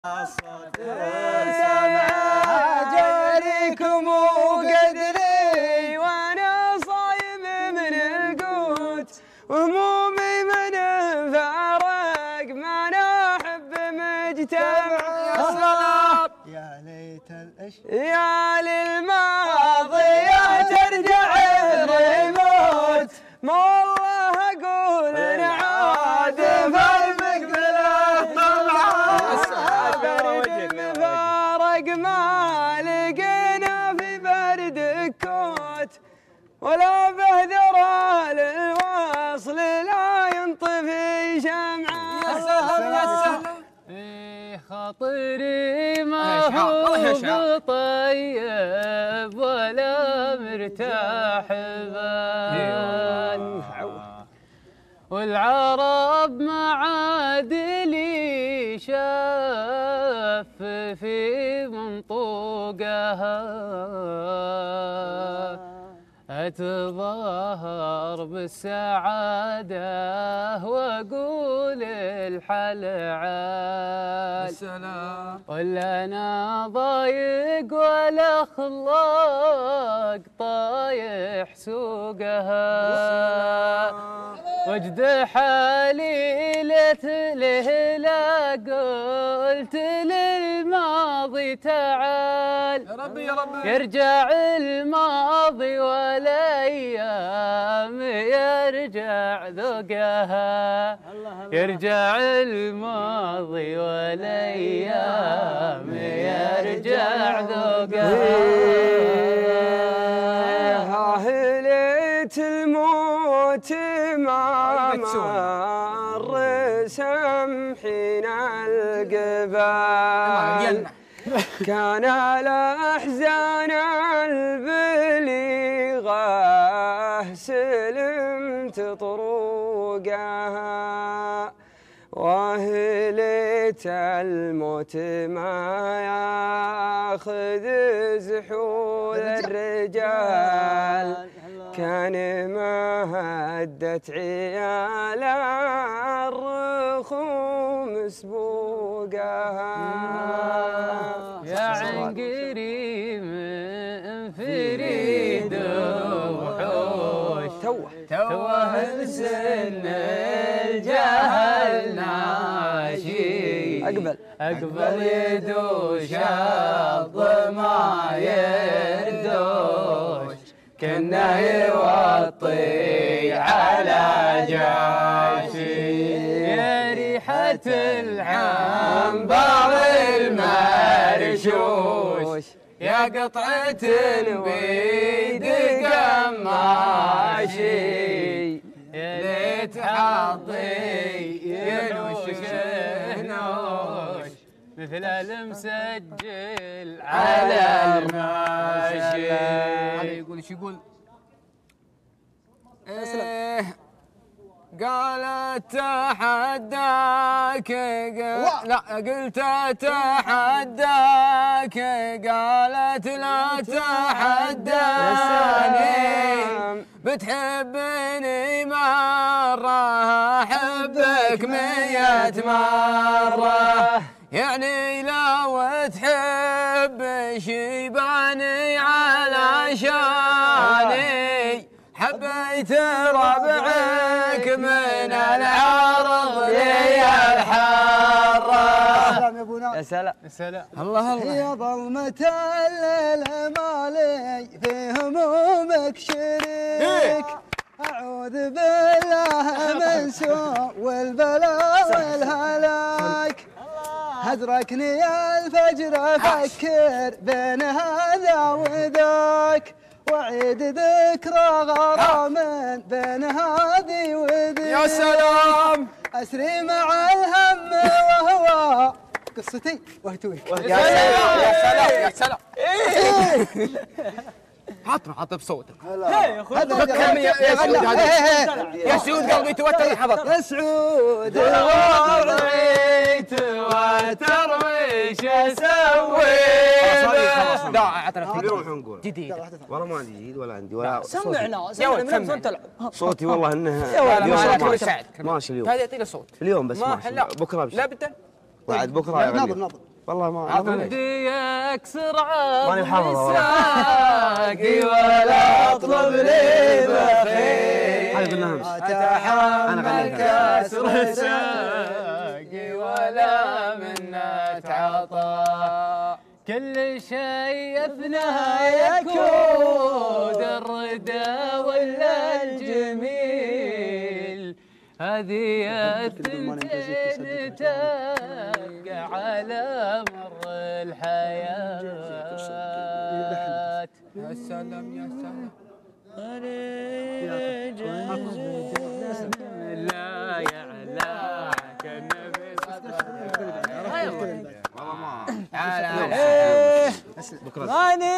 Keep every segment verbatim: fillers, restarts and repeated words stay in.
الصوت سمع جاريكم وقدري وانا صايم من القوت وهمومي من فارق ما انا احب مجتمع يا سلام يا ليت الأش يا للماضي ترجع الريموت ما والله اقول نعاد فالمقبله فارق ما لقينا في برد الكوت ولا بهذرة للوصل لا ينطفي شمعة يا سلام يا سلام خاطري ما هو طيب ولا مرتاح بال والعرب ما عاد لي شاف في منطوقها أتظاهر بالسعادة وأقول الحل عال السلام ولا أنا ضايق ولا خلاق طايح سوقها وجد حالي له لا قلت للماضي تعال يا ربي يا ربي يرجع الماضي والايام يرجع ذوقها يرجع الماضي والايام يرجع ذوقها هليت الموت ما مر سمحنا القبال كان الأحزان البليغة سلمت طرقها وهليت الموت ما ياخذ زحول الرجال كان ما هدت عيال الرخوم سبوقها يا عنقري من فريد وحوش توه توه سن الجهل ناشي أقبل أقبل يدوش الظما يردوش كنا يوطي على جاشي يا ريحة العنبر المرشوش يا قطعة بيد قماشي يا ليت حظي ينوش نوش مثل المسجل على الماشي يقول ايش يقول؟ إيه قالت تحداك لا قلت تحداك قالت لا تحداني بتحبني مرة أحبك مية مرة يعني لو تحب شيباني علشاني حبيت ربعك من العرض لي الحارة يا ابونا يا سلام يا سلام الله الله يا ظلمة الليل مالي في همومك شريك أعوذ بالله من سوء والبلاء والهلاك هدركني الفجر أفكر بين هذا وذاك وعيد ذكرى غرام بين هذه وذيك يا سلام أسري مع الهم وهو قصتي وهتويك يا سلام يا سلام يا سلام حاطنا حاط بصوتك فكرني يا سعود هذا يا سعود قلبي توتر حضر يا سعود والله توتر وش اسوي لا اعترف نروح نقول جديد والله ما عندي جديد ولا عندي ولا سمعنا يا ولد سمعنا من سمع. وين تلعب صوتي والله انها لا اليوم ما عليك ماشي. بساعدك ماشي اليوم هذا يعطيني صوت اليوم بس ما ماشي لا بكره لا بشي. بده بعد بكره يا ناظر غالي ناظر والله ما عبدي اكسر ماني عظم حافظ ساقي ولا اطلب لي بخيل هذا قلنا امس. اتحمل كسر ساقي ولا منة عطاء كل شيء اثناء يكون الردى ولا الجميل هذه الثنتين تبقى على مر الحياة. يا سلام يا سلام لا يعلاك النبي ماني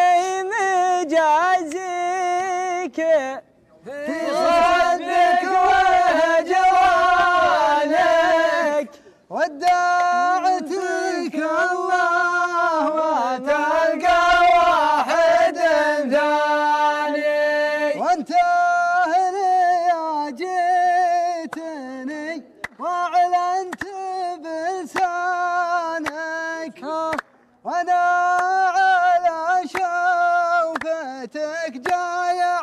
مجازيك في صدك وهجرانك ودعتك الله وتلقى واحد ثاني وانت هنا يا جيتني واعلنت بلسانك وانا على شوفتك جايع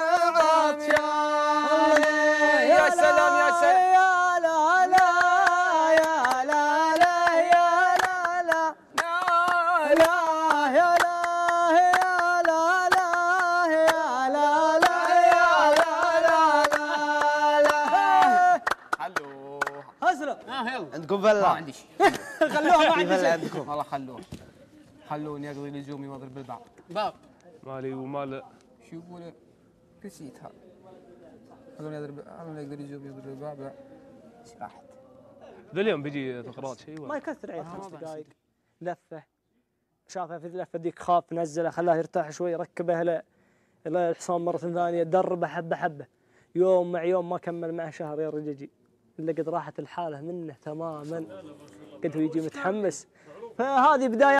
وعطشان. يا سلام يا سلام يا لا لا يا لا لا يا لا لا لا يا لا يا لا لا يا لا لا يا لا لا لا حلو اسرع عندكم ما فله؟ عندي شيء خلوها ما عندي فله شيء. عندكم؟ والله خلوه خلوني اقضي لزومي واضرب بالبعض باب مالي ومال شو يقول نسيتها خلوني اضرب خلوني اقدر يزومي واضرب بالبعض راحت ذا اليوم بيجي فقرات شيء ما ولا؟ يكثر عيد خمس دقائق لفه شافه في اللفه ذيك خاف نزله خلاه يرتاح شوي ركبه له له الحصان مره ثانيه دربه حبه حبه يوم مع يوم ما كمل معه شهر يا رجاجي الا قد راحت الحاله منه تماما قد هو يجي متحمس فهذه بدايه